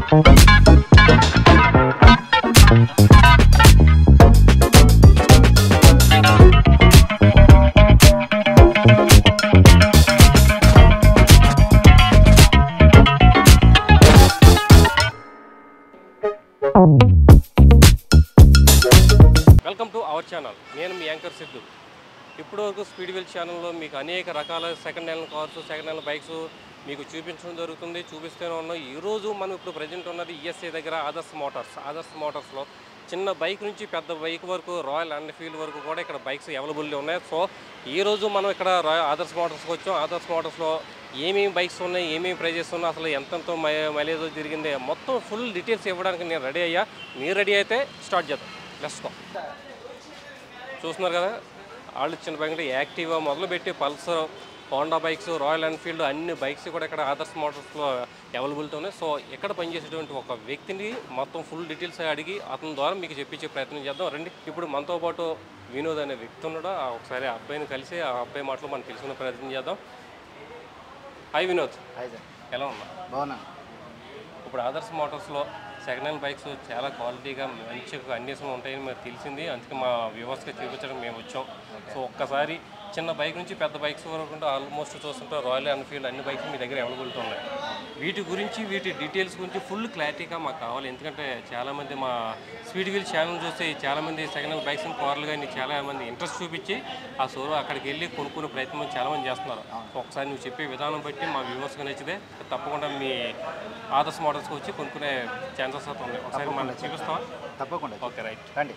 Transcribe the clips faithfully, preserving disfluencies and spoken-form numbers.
Welcome to our channel. నేను మీ anchor Siddhu. ఇప్పటివరకు speed wheel ఛానల్లో మీకు అనేక రకాల second hand cars, second hand bikes మీకు చూపించడం జరుగుతుంది, చూపిస్తూనే ఉన్నాం. ఈరోజు మనం ఇప్పుడు ప్రజెంట్ ఉన్నది ఈఎస్ఐ దగ్గర ఆదర్శ్ మోటార్స్. ఆదర్శ్ మోటార్స్లో చిన్న బైక్ నుంచి పెద్ద బైక్ వరకు, రాయల్ ఎన్ఫీల్డ్ వరకు కూడా ఇక్కడ బైక్స్ అవైలబుల్ ఉన్నాయి. సో ఈరోజు మనం ఇక్కడ ఆదర్శ్ మోటార్స్కి వచ్చాం. ఆదర్శ్ మోటార్స్లో ఏమేమి బైక్స్ ఉన్నాయి, ఏమేమి ప్రైజెస్ ఉన్నాయి, అసలు ఎంతెంతో మై మైలేజ్ తిరిగింది, మొత్తం ఫుల్ డీటెయిల్స్ ఇవ్వడానికి నేను రెడీ అయ్యా. మీరు రెడీ అయితే స్టార్ట్ చేద్దాం. Let's go. చూస్తున్నారు కదా, వాళ్ళు చిన్న బైక్ అంటే యాక్టివా మొదలుపెట్టి Pulsar, Honda bikes, Royal Enfield అన్ని బైక్స్ కూడా ఇక్కడ ఆదర్శ్ మోటార్స్లో అవైలబిలిటీ ఉన్నాయి. సో ఇక్కడ పనిచేసేటువంటి ఒక వ్యక్తిని మొత్తం ఫుల్ డీటెయిల్స్ అడిగి అతని ద్వారా మీకు చెప్పించే ప్రయత్నం చేద్దాం రండి. ఇప్పుడు మనతో పాటు వినోద్ అనే వ్యక్తి ఉన్నాడు. ఒకసారి ఆ అబ్బాయిని కలిసి ఆ అబ్బాయి మాటలు మనం తెలుసుకునే ప్రయత్నం చేద్దాం. హాయ్ వినోద్. Hi sir. ఎలా ఉన్నా? బాగున్నా. ఇప్పుడు ఆదర్శ్ మోటార్స్లో సెకండ్ హ్యాండ్ బైక్స్ చాలా క్వాలిటీగా మంచి కండిషన్ ఉంటాయని మాకు తెలిసింది. అందుకే మా వ్యూవర్స్గా చూపించడం మేము వచ్చాం. సో ఒక్కసారి చిన్న బైక్ నుంచి పెద్ద బైక్స్ వరకు ఆల్మోస్ట్ చూస్తుంటే రాయల్ ఎన్ఫీల్డ్ అన్ని బైక్స్ మీ దగ్గర అవైలబిలిటీ ఉన్నాయి. వీటి గురించి, వీటి డీటెయిల్స్ గురించి ఫుల్ క్లారిటీగా మాకు కావాలి. ఎందుకంటే చాలామంది మా స్పీడ్ వీల్ ఛానల్ చూస్తే చాలామంది సెకండ్ హ్యాండ్ బైక్స్ కార్లు కానీ చాలామంది ఇంట్రెస్ట్ చూపించి ఆ షోరూమ్ అక్కడికి వెళ్ళి కొనుక్కునే ప్రయత్నం చాలామంది చేస్తున్నారు. ఒకసారి నువ్వు చెప్పే విధానం బట్టి మా వ్యూవర్స్గా నచ్చితే తప్పకుండా మీ ఆదర్శ్ మోటార్స్కి వచ్చి కొనుక్కునే ఛాన్సెస్ అయితే ఉన్నాయి. ఒకసారి మనం చూపిస్తావా? తప్పకుండా. ఓకే, రైట్, రండి.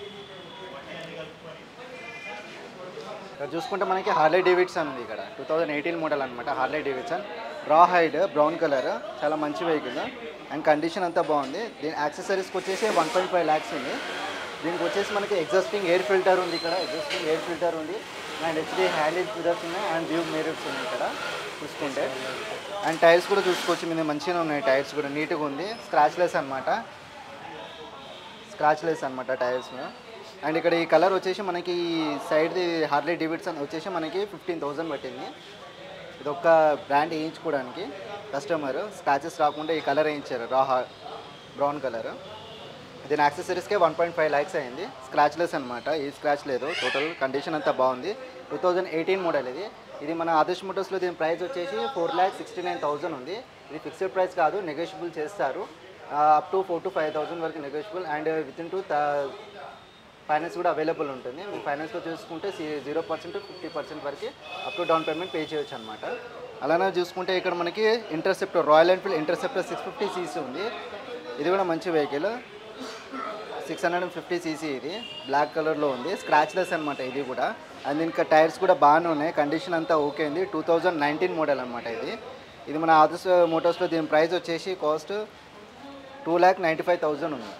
ఇక్కడ చూసుకుంటే మనకి హార్లీ డేవిడ్సన్ ఉంది. ఇక్కడ టూ థౌజండ్ ఎయిటీన్ మోడల్ అనమాట. Harley Davidson raw hide, brown colour, చాలా మంచి వెహికల్ అండ్ కండిషన్ అంతా బాగుంది. దీని యాక్సెసరీస్కి వచ్చేసి వన్ పాయింట్ ఫైవ్ ల్యాక్స్ ఉంది. దీనికి వచ్చేసి మనకి ఎగ్జాస్టింగ్ ఎయిర్ ఫిల్టర్ ఉంది. ఇక్కడ ఎగ్జాస్టింగ్ ఎయిర్ ఫిల్టర్ ఉంది అండ్ హెచ్డీ హ్యాండిల్ ఫిల్టర్స్ ఉన్నాయి అండ్ వ్యూ మిరర్స్ ఉన్నాయి ఇక్కడ చూసుకుంటే. అండ్ టైర్స్ కూడా చూసుకోవచ్చు, మీద మంచిగా ఉన్నాయి. టైర్స్ కూడా నీట్గా ఉంది, స్క్రాచ్లెస్ అనమాట. స్క్రాచ్లెస్ అనమాట టైర్స్. అండ్ ఇక్కడ ఈ కలర్ వచ్చేసి మనకి సైడ్ది హార్లీ డేవిడ్సన్ వచ్చేసి మనకి ఫిఫ్టీన్ థౌజండ్ పట్టింది. ఇది ఒక్క బ్రాండ్ వేయించుకోవడానికి కస్టమర్ స్క్రాచెస్ రాకుండా ఈ కలర్ వేయించారు, రా బ్రౌన్ కలర్. దీని యాక్సెసరీస్కే వన్ పాయింట్ ఫైవ్ ల్యాక్స్ అయింది. స్క్రాచ్లెస్ అనమాట, ఈ స్క్రాచ్ లేదు. టోటల్ కండిషన్ అంతా బాగుంది. టూ థౌజండ్ ఎయిటీన్ మోడల్ ఇది. ఇది మన ఆదర్శ్ మోటార్స్లో దీని ప్రైస్ వచ్చేసి four lakh sixty nine thousand ఉంది. ఇది ఫిక్స్డ్ ప్రైస్ కాదు, నెగోషియబుల్ చేస్తారు. Up to four to five thousand వరకు negotiable and with in two finance కూడా అవైలబుల్ ఉంటుంది. మీరు ఫైనాన్స్లో చూసుకుంటే జీరో పర్సెంట్ ఫిఫ్టీ పర్సెంట్ వరకు up to down payment pay చేయొచ్చు అనమాట. అలానే చూసుకుంటే ఇక్కడ మనకి interceptor, Royal Enfield Interceptor six fifty CC ఉంది. ఇది కూడా మంచి vehicle, six hundred and fifty CC. ఇది బ్లాక్ కలర్లో ఉంది, స్క్రాచ్లెస్ అనమాట ఇది కూడా. అండ్ ఇంకా టైర్స్ కూడా బాగానే ఉన్నాయి, కండిషన్ అంతా ఓకే ఉంది. టూ థౌజండ్ నైన్టీన్ మోడల్ అనమాట ఇది. ఇది మన ఆదర్శ్ మోటార్స్లో దీని ప్రైస్ వచ్చేసి cost two lakh ninety five thousand ఉంది.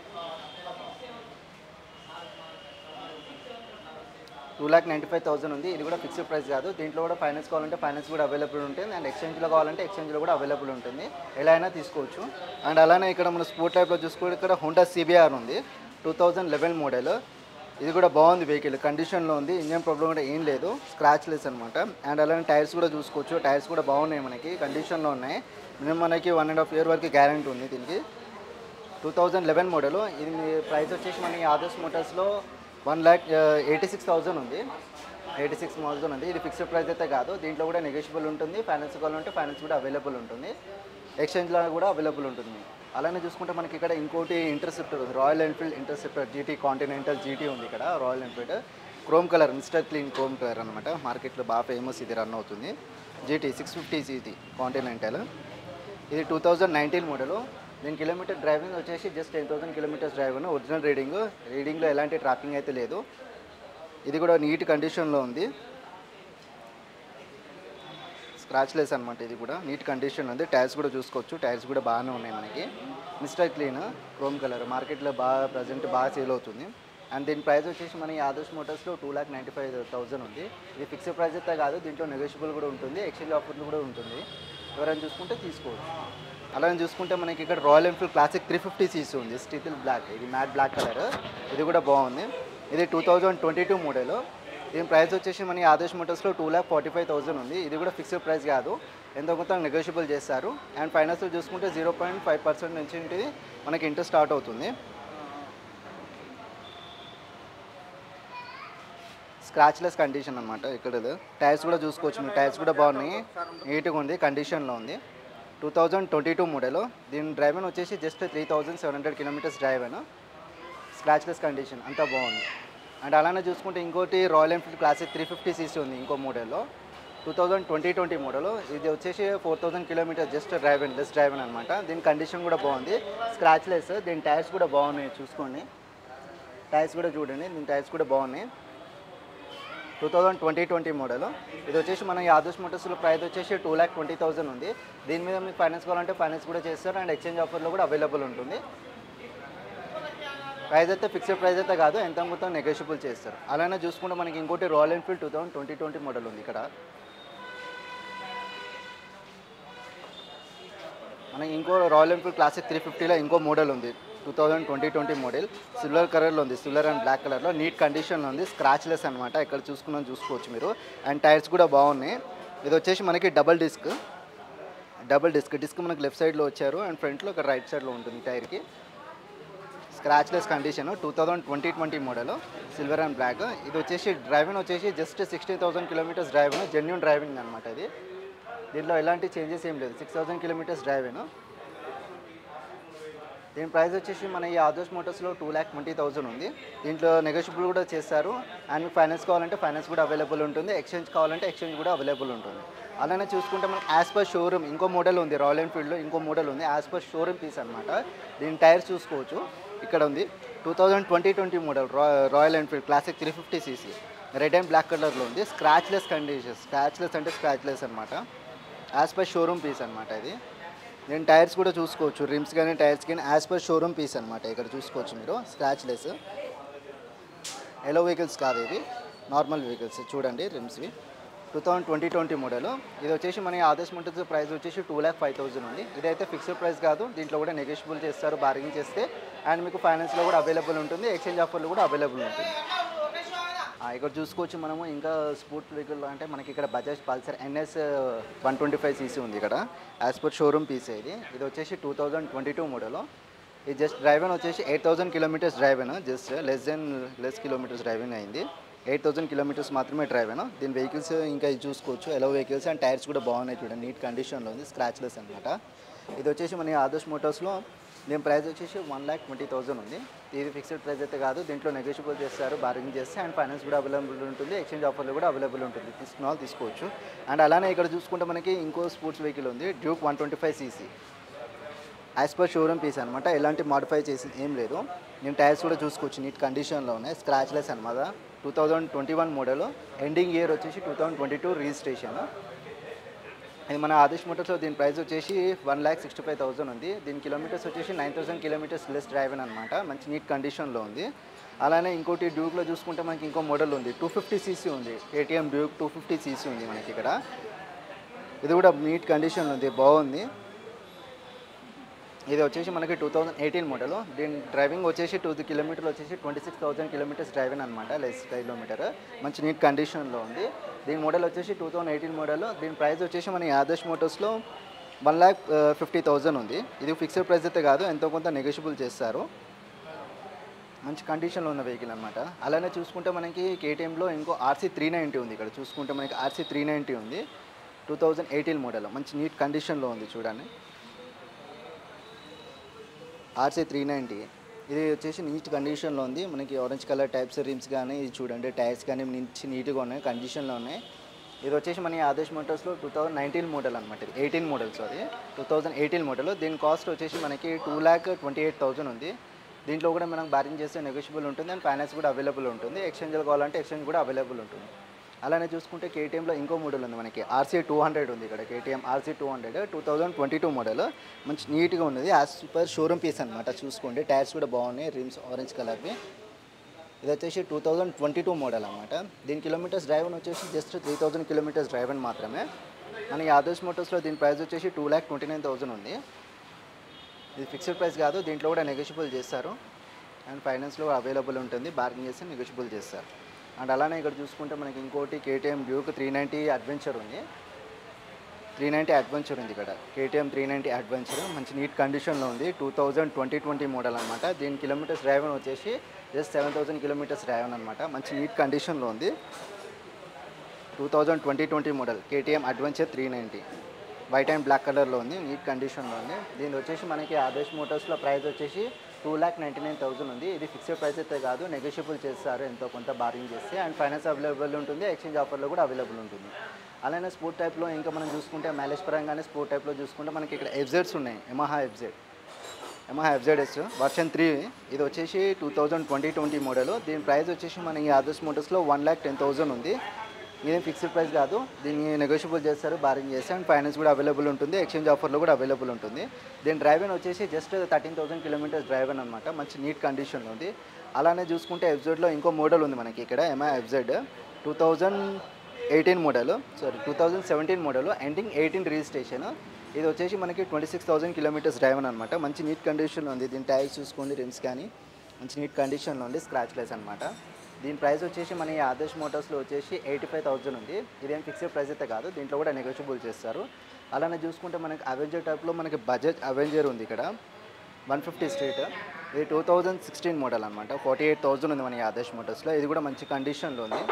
Two lakh ninety five thousand ఉంది. ఇది కూడా ఫిక్స్డ్ ప్రైస్ కాదు. దీంట్లో కూడా ఫైనాన్స్ కావాలంటే ఫైనాన్స్ కూడా అవైలబుల్ ఉంటుంది అండ్ ఎక్స్చేంజ్లో కావాలంటే ఎక్స్చేంజ్లో కూడా అవైలబుల్ ఉంటుంది. ఎలా అయినా తీసుకోవచ్చు. అండ్ అలానే ఇక్కడ మన స్పోర్ట్ టైప్లో చూసుకుంటే ఇక్కడ హోండా సిబిఆర్ ఉంది, టూ థౌజండ్ లెవెన్ మోడల్. ఇది కూడా బాగుంది వెహికల్, కండిషన్లో ఉంది, ఇంజన్ ప్రాబ్లం కూడా ఏం లేదు, స్క్రాచ్లెస్ అనమాట. అండ్ అలానే టైర్స్ కూడా చూసుకోవచ్చు, టైర్స్ కూడా బాగున్నాయి, మనకి కండిషన్లో ఉన్నాయి. మినిమం మనకి వన్ అండ్ హాఫ్ ఇయర్ వరకు గ్యారంటీ ఉంది దీనికి. Two thousand eleven model. ఇది ప్రైస్ వచ్చేసి మనకి ఆదర్శ్ మోటార్స్లో one lakh eighty six thousand ఉంది. ఎయిటీ సిక్స్ థౌజండ్ ఉంది. ఇది ఫిక్స్డ్ ప్రైస్ అయితే కాదు, దీంట్లో కూడా నెగోషియబుల్ ఉంటుంది. ఫైనాన్స్ కావాలంటే ఫైనాన్స్ కూడా అవైలబుల్ ఉంటుంది, ఎక్స్చేంజ్లో కూడా అవైలబుల్ ఉంటుంది. అలానే చూసుకుంటే మనకి ఇక్కడ ఇంకోటి ఇంటర్సెప్టర్ ఉంది, Royal Enfield Interceptor GT Continental GT ఉంది ఇక్కడ. Royal Enfield chrome colour, mister clean chrome colour అనమాట. మార్కెట్లో బాగా ఫేమస్, ఇది రన్ అవుతుంది. GT six fifty GT Continental. ఇది టూ థౌజండ్ నైన్టీన్ మోడల్. దీని కిలోమీటర్ డ్రైవింగ్ వచ్చేసి just ten thousand kilometres drive ఉంది. ఒరిజినల్ రీడింగ్, రీడింగ్లో ఎలాంటి ట్రాకింగ్ అయితే లేదు. ఇది కూడా నీట్ కండిషన్లో ఉంది, స్క్రాచ్లెస్ అనమాట. ఇది కూడా నీట్ కండిషన్ ఉంది. టైర్స్ కూడా చూసుకోవచ్చు, టైర్స్ కూడా బాగానే ఉన్నాయి మనకి. మిస్టర్ క్లీన్ క్రోమ్ కలర్, మార్కెట్లో బాగా ప్రజెంట్ బాగా సేల్ అవుతుంది. అండ్ దీని ప్రైస్ వచ్చేసి మన ఆదర్శ్ మోటార్స్లో two lakh ninety five thousand ఉంది. ఇది ఫిక్స్డ్ ప్రైస్ అయితే కాదు, దీంట్లో నెగోషియబుల్ కూడా ఉంటుంది, ఎక్స్చేంజ్ ఆఫర్లు కూడా ఉంటుంది. ఎవరైనా చూసుకుంటే తీసుకోవచ్చు. అలానే చూసుకుంటే మనకి ఇక్కడ Royal Enfield Classic three fifty CC ఉంది, స్టీల్ బ్లాక్. ఇది మ్యాట్ బ్లాక్ కలర్, ఇది కూడా బాగుంది. ఇది two thousand twenty two model. దీని ప్రైస్ వచ్చేసి మన ఆదర్శ్ మోటార్స్లో two lakh forty five thousand ఉంది. ఇది కూడా ఫిక్స్డ్ ప్రైస్ కాదు, ఎంతో కొంత నెగోషియబుల్ చేస్తారు. అండ్ ఫైనాన్స్లో చూసుకుంటే జీరో పాయింట్ ఫైవ్ పర్సెంట్ నుంచి ఉంటుంది మనకి ఇంట్రెస్ట్ స్టార్ట్ అవుతుంది. స్క్రాచ్లెస్ కండిషన్ అనమాట. ఇక్కడ టైర్స్ కూడా చూసుకోవచ్చు మీరు, టైర్స్ కూడా బాగున్నాయి, నీట్గా ఉంది, కండిషన్లో ఉంది. Two thousand twenty two model. దీని డ్రైవెన్ వచ్చేసి just three thousand seven hundred kilometres driven, scratchless condition, అంతా బాగుంది. అండ్ అలానే చూసుకుంటే ఇంకోటి Royal Enfield Classic three fifty CC ఉంది ఇంకో మోడల్లో, two thousand twenty twenty model. ఇది వచ్చేసి four thousand kilometres just driven, less driven అనమాట. దీని కండిషన్ కూడా బాగుంది, స్క్రాచ్లెస్. దీని టైర్స్ కూడా బాగున్నాయి, చూసుకోండి టైర్స్ కూడా చూడండి, దీని టైర్స్ కూడా బాగున్నాయి. Two thousand twenty twenty model. ఇది వచ్చేసి మన ఆదర్శ్ మోటార్స్లో ప్రైస్ వచ్చేసి టూ ల్యాక్ ట్వంటీ థౌసండ్ ఉంది. దీని మీద మీకు ఫైనాన్స్ కావాలంటే ఫైనాన్స్ కూడా చేస్తారు అండ్ ఎక్స్చేంజ్ ఆఫర్లో కూడా అవైలబుల్ ఉంటుంది. ప్రైస్ అయితే ఫిక్స్డ్ ప్రైస్ అయితే కాదు, ఎంత మొత్తం నెగోషియబుల్ చేస్తారు. అలానే చూసుకుంటే మనకి ఇంకోటి Royal Enfield two thousand twenty twenty model ఉంది. ఇక్కడ మనకి ఇంకో రాయల్ ఎన్ఫీల్డ్ క్లాసిక్ త్రీ ఫిఫ్టీలో ఇంకో మోడల్ ఉంది, two thousand twenty twenty model. Silver కలర్లో ఉంది, సిల్వర్ అండ్ బ్లాక్ కలర్లో, నీట్ కండిషన్లో ఉంది, స్క్రాచ్లెస్ అనమాట. ఇక్కడ చూసుకున్నాను చూసుకోవచ్చు మీరు. అండ్ టైర్స్ కూడా బాగున్నాయి. ఇది వచ్చేసి మనకి double disc, double disc disc మనకి లెఫ్ట్ సైడ్లో వచ్చారు అండ్ ఫ్రంట్లో ఒక రైట్ సైడ్లో ఉంటుంది టైర్కి. Scratchless condition, two thousand twenty twenty model, silver and black. ఇది వచ్చేసి డ్రైవింగ్ వచ్చేసి just sixty thousand kilometres driving, genuine driving అనమాట. ఇది దీంట్లో ఎలాంటి చేంజెస్ ఏం లేదు, సిక్స్ థౌసండ్ కిలోమీటర్స్ డ్రైవింగ్. దీని ప్రైస్ వచ్చేసి మన ఈ ఆదర్శ్ మోటార్స్లో టూ ల్యాక్ ట్వంటీ థౌసండ్ ఉంది. దీంట్లో నెగోషియబుల్ కూడా చేస్తారు అండ్ మీకు ఫైనాన్స్ కావాలంటే ఫైనాన్స్ కూడా అవైలబుల్ ఉంటుంది, ఎక్స్చేంజ్ కావాలంటే ఎక్స్చేంజ్ కూడా అవైలబుల్ ఉంటుంది. అలానే చూసుకుంటే మనకి యాజ్ పర్ షోరూమ్ ఇంకో మోడల్ ఉంది, రాయల్ ఎన్ఫీల్డ్లో ఇంకో మోడల్ ఉంది, యాజ్ పర్ షోరూమ్ పీస్ అనమాట. దీని టైర్స్ చూసుకోవచ్చు, ఇక్కడ ఉంది two thousand twenty twenty model Royal Enfield Classic three fifty CC, red and black కలర్లో ఉంది, స్క్రాచ్లెస్ కండిషన్. స్క్రాచ్లెస్ అంటే స్క్రాచ్లెస్ అనమాట, యాజ్ పర్ షోరూమ్ పీస్ అనమాట ఇది. నేను టైర్స్ కూడా చూసుకోవచ్చు, రిమ్స్ కానీ టైర్స్ కానీ యాజ్ పర్ షోరూమ్ పీస్ అనమాట. ఇక్కడ చూసుకోవచ్చు మీరు, స్క్రాచ్లెస్. ఎలో వెహికల్స్ కాదు ఇవి, నార్మల్ వెహికల్స్. చూడండి రిమ్స్వి, two thousand twenty twenty model. ఇది వచ్చేసి మన ఆదర్శ్ మోటార్స్ ప్రైస్ వచ్చేసి టూ ల్యాక్ ఫైవ్ థౌసండ్ ఉంది. ఇదైతే ఫిక్స్డ్ ప్రైస్ కాదు, దీంట్లో కూడా నెగోషియబుల్ చేస్తారు బార్గెనింగ్ చేస్తే. అండ్ మీకు ఫైనాన్స్లో కూడా అవైలబుల్ ఉంటుంది, ఎక్స్చేంజ్ ఆఫర్లు కూడా అవైలబుల్ ఉంటుంది. ఇక్కడ చూసుకోవచ్చు మనము ఇంకా స్పోర్ట్ వెహికల్ అంటే మనకి ఇక్కడ Bajaj Pulsar NS one twenty five CC ఉంది ఇక్కడ, యాజ్ పర్ షోరూమ్ పీస్. ఇది ఇది వచ్చేసి two thousand twenty two model. ఇది జస్ట్ డ్రైవెన్ వచ్చేసి eight thousand kilometres driven, just less than less kilometres driving అయింది, ఎయిట్ థౌసండ్ కిలోమీటర్స్ మాత్రమే డ్రైవెన్. దీని వెహికల్స్ ఇంకా ఇది చూసుకోవచ్చు, ఎలో వెహికల్స్ అండ్ టైర్స్ కూడా బాగున్నాయి చూడండి, నీట్ కండిషన్లో ఉంది, స్క్రాచ్లెస్ అనమాట. ఇది వచ్చేసి మన ఆదర్శ్ మోటార్స్లో దీని ప్రైస్ వచ్చేసి వన్ ల్యాక్ ట్వంటీ థౌసండ్ ఉంది. ఇది ఫిక్స్డ్ ప్రైస్ అయితే కాదు, దీంట్లో నెగోషియబుల్ చేస్తారు బార్గెనింగ్ చేస్తే. అండ్ ఫైనాన్స్ కూడా అవైలబుల్ ఉంటుంది, ఎక్స్చేంజ్ ఆఫర్లు కూడా అవైలబుల్ ఉంటుంది, తీసుకున్న వాళ్ళు తీసుకోవచ్చు. అండ్ అలానే ఇక్కడ చూసుకుంటే మనకి ఇంకో స్పోర్ట్స్ వెహికల్ ఉంది, Duke one twenty five CC, as per showroom piece అనమాట, ఎలాంటి మాడిఫై చేసి ఏం లేదు. నేను టైర్స్ కూడా చూసుకోవచ్చు, నీట్ కండిషన్లో ఉన్నాయి, స్క్రాచ్లెస్ అనమాట. Two thousand twenty one model, ending year వచ్చేసి two thousand twenty two registration. ఇది మన ఆదర్శ్ మోటార్స్లో దీని ప్రైస్ వచ్చేసి one lakh sixty five thousand ఉంది. దీని కిలోమీటర్స్ వచ్చేసి nine thousand kilometres less driven అనమాట, మంచి నీట్ కండిషన్లో ఉంది. అలానే ఇంకోటి డ్యూక్లో చూసుకుంటే మనకి ఇంకో మోడల్ ఉంది, టూ ఫిఫ్టీ సీసీ ఉంది, KTM Duke two fifty CC ఉంది మనకి ఇక్కడ. ఇది కూడా నీట్ కండిషన్లో ఉంది, బాగుంది. ఇది వచ్చేసి మనకి టూ థౌజండ్ ఎయిటీన్ మోడల్. దీని డ్రైవింగ్ వచ్చేసి టూ కిలోమీటర్లు వచ్చేసి twenty six thousand kilometres driving అనమాట, లెస్ కిలోమీటర్, మంచి నీట్ కండిషన్లో ఉంది. దీని మోడల్ వచ్చేసి టూ థౌజండ్ ఎయిటీన్ మోడల్. దీని ప్రైస్ వచ్చేసి మన ఆదర్శ్ మోటార్స్లో వన్ ల్యాక్ ఫిఫ్టీ థౌజండ్ ఉంది. ఇది ఫిక్స్డ్ ప్రైస్ అయితే కాదు, ఎంతో కొంత నెగోషియబుల్ చేస్తారు, మంచి కండిషన్లో ఉన్న వెహికల్ అనమాట. అలానే చూసుకుంటే మనకి కేటీఎంలో ఇంకో ఆర్సీ త్రీ నైంటీ ఉంది. ఇక్కడ చూసుకుంటే మనకి ఆర్సీ త్రీ నైంటీ ఉంది, టూ థౌజండ్ ఎయిటీన్ మోడల్, మంచి నీట్ కండిషన్లో ఉంది చూడండి, ఆర్సీ త్రీ నైంటీ. ఇది వచ్చేసి నీట్ కండిషన్లో ఉంది, మనకి ఆరెంజ్ కలర్ టైప్స్ రిమ్స్ కానీ ఇది చూడండి, టైర్స్ కానీ మంచి నీట్గా ఉన్నాయి, కండిషన్లో ఉన్నాయి. ఇది వచ్చేసి మన ఆదర్శ్ మోటార్స్లో టూ థౌజండ్ నైన్టీన్ మోడల్ అనమాట, ఇది eighteen model sorry two thousand eighteen model. దీని కాస్ట్ వచ్చేసి మనకి two lakh twenty eight thousand ఉంది. దీంట్లో కూడా మనం బార్గెన్ చేస్తే నెగోషియబుల్ ఉంటుంది అండ్ ఫైనాన్స్ కూడా అవైలబుల్ ఉంటుంది, ఎక్స్చేంజ్లో కావాలంటే ఎక్స్చేంజ్ కూడా అవైలబుల్ ఉంటుంది. అలానే చూసుకుంటే కేటీఎంలో ఇంకో మోడల్ ఉంది మనకి, ఆర్సీ టూ హండ్రెడ్ ఉంది ఇక్కడ, KTM RC two hundred two thousand twenty two model, మంచి నీట్గా ఉన్నది, యాజ్ పర్ షోరూమ్ పీస్ అనమాట. చూసుకోండి టైర్స్ కూడా బాగున్నాయి, రిమ్స్ ఆరెంజ్ కలర్వి. ఇది వచ్చేసి two thousand twenty two model అనమాట. దీని కిలోమీటర్స్ డ్రైవన్ వచ్చేసి just three thousand kilometres driven మాత్రమే. మన ఆదర్శ్ మోటార్స్లో దీని ప్రైస్ వచ్చేసి two lakh twenty nine thousand ఉంది. ఇది ఫిక్స్డ్ ప్రైస్ కాదు, దీంట్లో కూడా నెగోషియబుల్ చేస్తారు అండ్ ఫైనాన్స్లో అవైలబుల్ ఉంటుంది, బార్గెన్ చేస్తే నెగోషియబుల్ చేస్తారు. అండ్ అలానే ఇక్కడ చూసుకుంటే మనకి ఇంకోటి KTM Duke three ninety Adventure ఉంది. త్రీ నైంటీ అడ్వెంచర్ ఉంది ఇక్కడ, కేటీఎం త్రీ నైంటీ అడ్వెంచర్ మంచి నీట్ కండిషన్లో ఉంది. Two thousand twenty twenty model అనమాట. దీని కిలోమీటర్స్ డ్రైవ్ వచ్చేసి just seven thousand kilometres drive అనమాట. మంచి నీట్ కండిషన్లో ఉంది. Two thousand twenty twenty model KTM Adventure three ninety white and black కలర్లో ఉంది, నీట్ కండిషన్లో ఉంది. దీని వచ్చేసి మనకి ఆదేశ్ మోటార్స్లో ప్రైస్ వచ్చేసి two lakh ninety nine thousand ఉంది. ఇది ఫిక్స్డ్ ప్రైస్ అయితే కాదు, నెగోషియబుల్ చేస్తారు ఎంతో కొంత బార్గింగ్ చేస్తే. అండ్ ఫైనాన్స్ అవైలబుల్ ఉంటుంది, ఎక్స్చేంజ్ ఆఫర్లో కూడా అవైలబుల్ ఉంటుంది. అలానే స్పోర్ట్ టైప్లో ఇంకా మనం చూసుకుంటే మైలేజ్ పరంగానే స్పోర్ట్ టైప్లో చూసుకుంటే మనకి ఇక్కడ ఎఫ్జెడ్స్ ఉన్నాయి. Yamaha FZ Yamaha FZS version three, ఇది వచ్చేసి two thousand twenty twenty model. దీని ప్రైస్ వచ్చేసి మన ఈ ఆదర్శ్ మోటార్స్లో వన్ ల్యాక్ టెన్ థౌసండ్ ఉంది. ఇదేం ఫిక్స్డ్ ప్రైస్ కాదు, దీన్ని నెగోషియబుల్ చేస్తారు, బారింగ్ చేస్తే. అండ్ ఫైనాన్స్ కూడా అవైలబుల్ ఉంటుంది, ఎక్స్చేంజ్ ఆఫర్లో కూడా అవైలబుల్ ఉంటుంది. దీని డ్రైవెన్ వచ్చేసి just thirteen thousand kilometres driven అనమాట. మంచి నీట్ కండిషన్లో ఉంది. అలానే చూసుకుంటే ఎఫ్జెడ్లో ఇంకో మోడల్ ఉంది మనకి ఇక్కడ, Yamaha FZ two thousand eighteen model sorry two thousand seventeen model ending eighteen registration. ఇది వచ్చేసి మనకి twenty six thousand kilometres driven అనమాట. మంచి నీట్ కండిషన్లో ఉంది. దీని టైర్స్ చూసుకోండి, రిమ్స్ కానీ మంచి నీట్ కండిషన్లో ఉంది, స్క్రాచ్ లెస్ అనమాట. దీని ప్రైస్ వచ్చేసి మన ఈ ఆదర్శ్ మోటార్స్లో వచ్చేసి ఎయిటీ ఫైవ్ థౌసండ్ ఉంది. ఇదేం ఫిక్స్డ్ ప్రైస్ అయితే కాదు, దీంట్లో కూడా నెగోషియబుల్ చేస్తారు. అలానే చూసుకుంటే మనకి అవెంజర్ టైప్లో మనకి బజాజ్ అవెంజర్ ఉంది ఇక్కడ, వన్ ఫిఫ్టీ స్ట్రీట్. ఇది టూ థౌజండ్ సిక్స్టీన్ మోడల్ అనమాట. ఫార్టీ ఎయిట్ థౌసండ్ ఉంది మన ఈ ఆదర్శ్ మోటార్స్లో. ఇది కూడా మంచి కండిషన్లో ఉంది.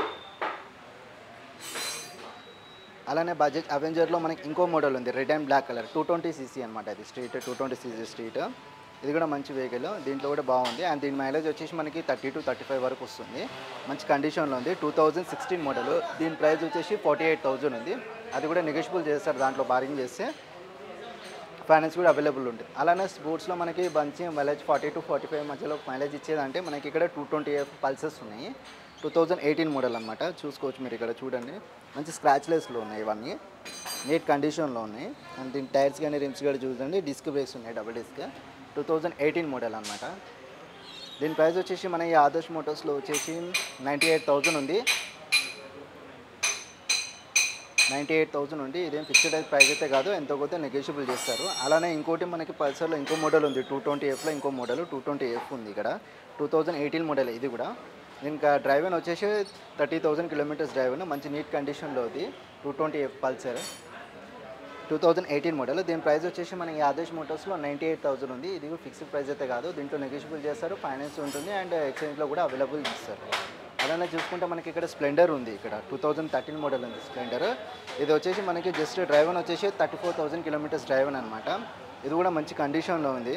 అలానే బజాజ్ అవెంజర్లో మనకి ఇంకో మోడల్ ఉంది, red and black colour, two twenty CC అనమాట. ఇది Street two twenty CC Street. ఇది కూడా మంచి వెహికల్, దీంట్లో కూడా బాగుంది. అండ్ దీని మైలేజ్ వచ్చేసి మనకి థర్టీ టు థర్టీ ఫైవ్ వరకు వస్తుంది. మంచి కండిషన్లో ఉంది. Two thousand sixteen model. దీని ప్రైస్ వచ్చేసి ఫార్టీ ఎయిట్ థౌజండ్ ఉంది. అది కూడా నెగోషియబుల్ చేస్తారు, దాంట్లో బారింగ్ చేస్తే. ఫైనాన్స్ కూడా అవైలబుల్ ఉంటుంది. అలానే స్పోర్ట్స్లో మనకి మంచి mileage forty to forty five మధ్యలో మైలేజ్ ఇచ్చేదంటే మనకి ఇక్కడ టూ ట్వంటీ ఎఫ్ పల్సెస్ ఉన్నాయి. టూ థౌజండ్ ఎయిటీన్ మోడల్ అనమాట. చూసుకోవచ్చు మీరు ఇక్కడ చూడండి, మంచి స్క్రాచ్లెస్లో ఉన్నాయి, ఇవన్నీ నీట్ కండిషన్లో ఉన్నాయి. అండ్ దీని టైర్స్ కానీ రిమ్స్ కానీ చూడండి, డిస్క్ బ్రేక్స్ ఉన్నాయి, double disc. Two thousand eighteen model అనమాట. దీని ప్రైస్ వచ్చేసి మన ఈ ఆదర్శ్ మోటార్స్లో వచ్చేసి నైంటీ ఎయిట్ థౌజండ్ ఉంది. నైంటీ ఎయిట్ థౌసండ్ ఉంది. ఇదేం ఫిక్స్డ్ ప్రైస్ అయితే కాదు, ఎంతో కొంత నెగోషియబుల్ చేస్తారు. అలానే ఇంకోటి మనకి పల్సర్లో ఇంకో మోడల్ ఉంది, టూ ట్వంటీ ఎఫ్లో ఇంకో మోడల్ టూ ట్వంటీ ఎఫ్ ఉంది ఇక్కడ, టూ థౌజండ్ ఎయిటీన్ మోడల్. ఇది కూడా ఇంకా డ్రైవెన్ వచ్చేసి థర్టీ థౌసండ్ కిలోమీటర్స్ డ్రైవెన్, మంచి నీట్ కండిషన్లో ఉంది. Two twenty F Pulsar two thousand eighteen model. దీని ప్రైస్ వచ్చేసి మన ఈ ఆదర్శ్ మోటార్స్లో నైంటీ ఎయిట్ థౌసండ్ ఉంది. ఇది ఫిక్స్డ్ ప్రైస్ అయితే కాదు, దీంట్లో నెగోషియబుల్ చేస్తారు, ఫైనాన్స్ ఉంటుంది, అండ్ ఎక్స్చేంజ్లో కూడా అవైలబుల్ ఇస్తారు. అలానే చూసుకుంటే మనకి ఇక్కడ స్ప్లెండర్ ఉంది, ఇక్కడ టూ థౌజండ్ థర్టీన్ మోడల్ ఉంది స్ప్లెండర్. ఇది వచ్చేసి మనకి జస్ట్ డ్రైవెన్ వచ్చేసి thirty four thousand kilometres driven అనమాట. ఇది కూడా మంచి కండిషన్లో ఉంది.